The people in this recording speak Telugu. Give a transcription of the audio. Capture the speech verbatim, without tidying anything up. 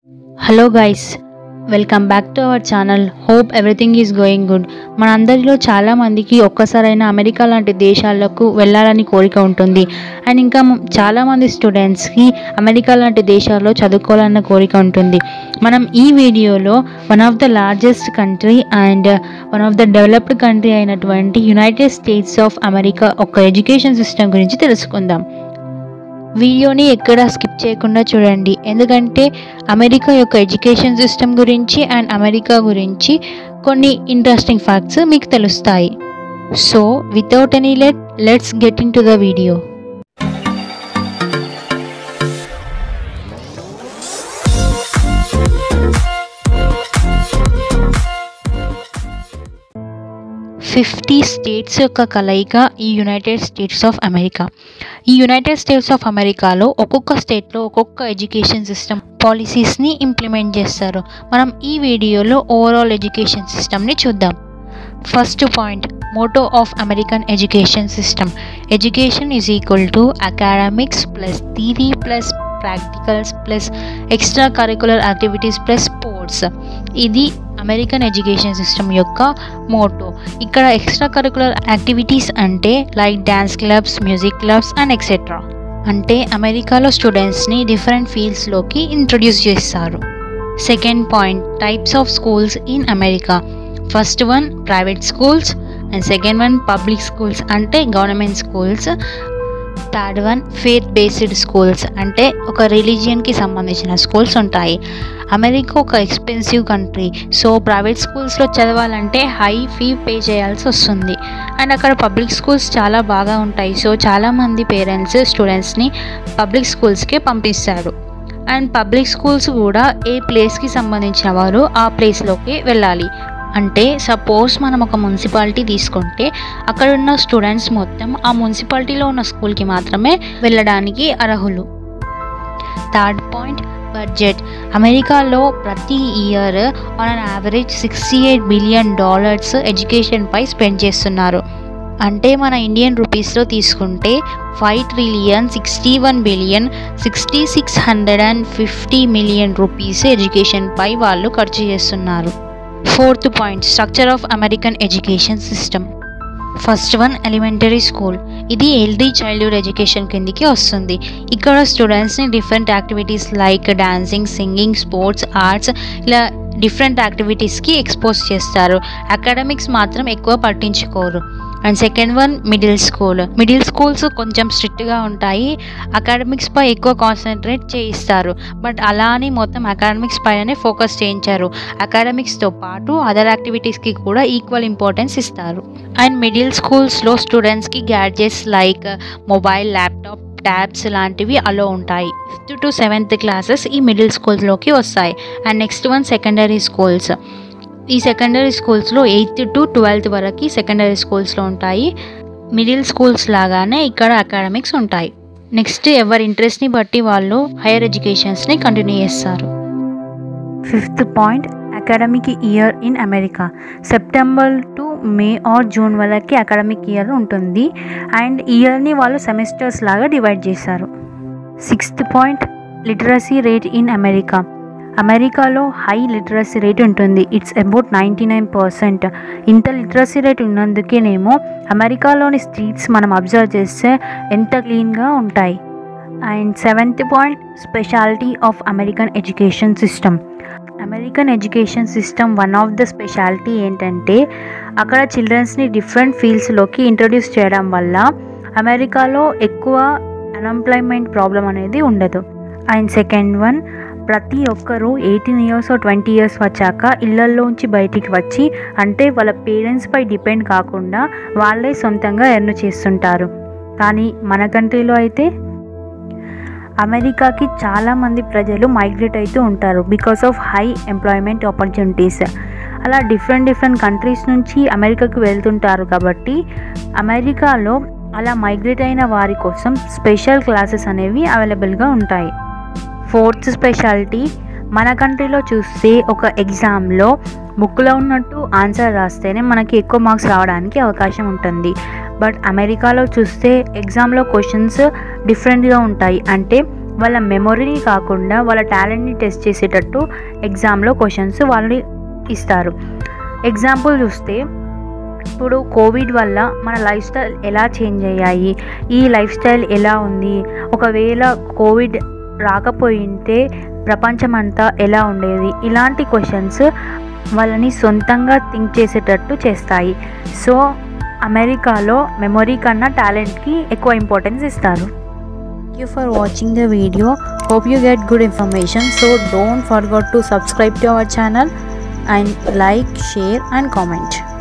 Hello guys, welcome back to our channel. Hope everything is going good. మనందరిలో చాలామందికి ఒక్కసారైనా అమెరికా లాంటి దేశాలకు వెళ్ళాలని కోరిక ఉంటుంది. అండ్ ఇంకా చాలామంది స్టూడెంట్స్కి అమెరికా లాంటి దేశాల్లో చదువుకోవాలన్న కోరిక ఉంటుంది. మనం ఈ వీడియోలో one of the largest country and one of the developed country అయినటువంటి యునైటెడ్ స్టేట్స్ ఆఫ్ అమెరికా ఒక ఎడ్యుకేషన్ సిస్టమ్ గురించి తెలుసుకుందాం. వీడియోని ఎక్కడ స్కిప్ చేయకుండా చూడండి, ఎందుకంటే అమెరికా యొక్క ఎడ్యుకేషన్ సిస్టమ్ గురించి అండ్ అమెరికా గురించి కొన్ని ఇంట్రెస్టింగ్ ఫ్యాక్ట్స్ మీకు తెలుస్తాయి. So without any let let's get into the video. Fifty states యొక్క కలయిక ఈ యునైటెడ్ స్టేట్స్ ఆఫ్ అమెరికా. ఈ యునైటెడ్ స్టేట్స్ ఆఫ్ అమెరికాలో ఒక్కొక్క స్టేట్లో ఒక్కొక్క ఎడ్యుకేషన్ సిస్టమ్ పాలసీస్ని ఇంప్లిమెంట్ చేస్తారు. మనం ఈ వీడియోలో ఓవరాల్ ఎడ్యుకేషన్ సిస్టమ్ని చూద్దాం. First point, motto of American education system. Education is equal to academics plus theory plus practicals plus extra curricular activities plus sports. ఇది అమెరికన్ ఎడ్యుకేషన్ సిస్టమ్ యొక్క మోటో. ఇక్కడ ఎక్స్ట్రా కరికులర్ యాక్టివిటీస్ అంటే like dance clubs, music clubs and etcetera. అంటే అమెరికాలో స్టూడెంట్స్ని డిఫరెంట్ ఫీల్డ్స్లోకి ఇంట్రొడ్యూస్ చేస్తారు. Second point, types of schools in America. First one private schools and second one public schools అంటే government schools. Third one faith based schools అంటే ఒక రిలీజియన్కి సంబంధించిన స్కూల్స్ ఉంటాయి. అమెరికా ఒక ఎక్స్పెన్సివ్ కంట్రీ, సో ప్రైవేట్ స్కూల్స్లో చదవాలంటే హై ఫీ పే చేయాల్సి వస్తుంది. అండ్ అక్కడ పబ్లిక్ స్కూల్స్ చాలా బాగా ఉంటాయి, సో చాలామంది పేరెంట్స్ స్టూడెంట్స్ని పబ్లిక్ స్కూల్స్కే పంపిస్తారు. అండ్ పబ్లిక్ స్కూల్స్ కూడా ఏ ప్లేస్కి సంబంధించిన వారు ఆ ప్లేస్లోకి వెళ్ళాలి. అంటే సపోజ్ మనం ఒక మున్సిపాలిటీ తీసుకుంటే అక్కడ ఉన్న స్టూడెంట్స్ మొత్తం ఆ మున్సిపాలిటీలో ఉన్న స్కూల్కి మాత్రమే వెళ్ళడానికి అర్హులు. Third point, budget. అమెరికాలో ప్రతి year on an average sixty eight billion dollars ఎడ్యుకేషన్పై స్పెండ్ చేస్తున్నారు. అంటే మన ఇండియన్ రూపీస్లో తీసుకుంటే five trillion sixty one billion sixty six hundred and fifty million rupees ఎడ్యుకేషన్పై వాళ్ళు ఖర్చు చేస్తున్నారు. Fourth point, structure of American education system. First one elementary school. ఇది ఎర్లీ చైల్డ్హుడ్ ఎడ్యుకేషన్ కిందికి వస్తుంది. ఇక్కడ స్టూడెంట్స్ని different activities like dancing, singing, sports, arts ఇలా డిఫరెంట్ యాక్టివిటీస్కి ఎక్స్పోజ్ చేస్తారు. అకాడమిక్స్ మాత్రం ఎక్కువ పట్టించుకోరు. And second one middle school. Middle schools కొంచెం స్ట్రిక్ట్గా ఉంటాయి, అకాడమిక్స్పై ఎక్కువ కాన్సన్ట్రేట్ చేయిస్తారు. బట్ అలా అని మొత్తం అకాడమిక్స్ పైనే ఫోకస్ చేయించారు. అకాడమిక్స్తో పాటు అదర్ యాక్టివిటీస్కి కూడా ఈక్వల్ ఇంపార్టెన్స్ ఇస్తారు. అండ్ మిడిల్ స్కూల్స్లో స్టూడెంట్స్కి gadgets like mobile, laptop, tabs లాంటివి అలో ఉంటాయి. ఫిఫ్త్ టు సెవెంత్ క్లాసెస్ ఈ మిడిల్ స్కూల్స్లోకి వస్తాయి. And next one secondary schools. ఈ సెకండరీ స్కూల్స్లో ఎయిత్ టు ట్వెల్త్ వరకు సెకండరీ స్కూల్స్లో ఉంటాయి. మిడిల్ స్కూల్స్ లాగానే ఇక్కడ అకాడమిక్స్ ఉంటాయి. నెక్స్ట్ ఎవరి ఇంట్రెస్ట్ని బట్టి వాళ్ళు హైయర్ ఎడ్యుకేషన్స్ని కంటిన్యూ చేస్తారు. Fifth point, academic year in America. September to May or June వరకు అకాడమిక్ ఇయర్ ఉంటుంది. అండ్ ఇయర్ని వాళ్ళు సెమిస్టర్స్ లాగా డివైడ్ చేశారు. Sixth point, literacy rate in America. అమెరికాలో హై లిటరసీ రేట్ ఉంటుంది. It's about ninety nine percent. ఇంత లిటరసీ రేట్ ఉన్నందుకేనేమో అమెరికాలోని స్ట్రీట్స్ మనం అబ్జర్వ్ చేస్తే ఎంత క్లీన్గా ఉంటాయి. And seventh point, speciality of American education system. American education system one of the speciality ఏంటంటే అక్కడ చిల్డ్రన్స్ని డిఫరెంట్ ఫీల్డ్స్లోకి ఇంట్రొడ్యూస్ చేయడం వల్ల అమెరికాలో ఎక్కువ అన్ఎంప్లాయ్మెంట్ ప్రాబ్లం అనేది ఉండదు. అండ్ సెకండ్ వన్, ప్రతి ఒక్కరూ ఎయిటీన్ ఇయర్స్ ట్వంటీ ఇయర్స్ వచ్చాక ఇళ్లల్లోంచి బయటికి వచ్చి అంటే వాళ్ళ పేరెంట్స్పై డిపెండ్ కాకుండా వాళ్ళే సొంతంగా ఎర్న్ చేస్తుంటారు. కానీ మన కంట్రీలో అయితే అమెరికాకి చాలామంది ప్రజలు మైగ్రేట్ అవుతూ ఉంటారు because of high employment opportunities. అలా డిఫరెంట్ డిఫరెంట్ కంట్రీస్ నుంచి అమెరికాకి వెళ్తుంటారు. కాబట్టి అమెరికాలో అలా మైగ్రేట్ అయిన వారి కోసం స్పెషల్ క్లాసెస్ అనేవి అవైలబుల్గా ఉంటాయి. ఫోర్త్ స్పెషాలిటీ, మన కంట్రీలో చూస్తే ఒక ఎగ్జామ్లో బుక్లో ఉన్నట్టు ఆన్సర్ రాస్తేనే మనకి ఎక్కువ మార్క్స్ రావడానికి అవకాశం ఉంటుంది. బట్ అమెరికాలో చూస్తే ఎగ్జామ్లో క్వశ్చన్స్ డిఫరెంట్గా ఉంటాయి. అంటే వాళ్ళ మెమొరీని కాకుండా వాళ్ళ టాలెంట్ని టెస్ట్ చేసేటట్టు ఎగ్జామ్లో క్వశ్చన్స్ వాళ్ళు ఇస్తారు. ఎగ్జాంపుల్ చూస్తే ఇప్పుడు కోవిడ్ వల్ల మన లైఫ్ స్టైల్ ఎలా చేంజ్ అయ్యాయి, ఈ లైఫ్ స్టైల్ ఎలా ఉంది, ఒకవేళ కోవిడ్ రాకపోయింటే ప్రపంచమంతా ఎలా ఉండేది, ఇలాంటి క్వశ్చన్స్ వాళ్ళని సొంతంగా థింక్ చేసేటట్టు చేస్తాయి. సో అమెరికాలో మెమొరీ కన్నా టాలెంట్కి ఎక్కువ ఇంపార్టెన్స్ ఇస్తారు. Thank you for watching the video. Hope you get good information. So don't forget to subscribe to our channel and like, share and comment.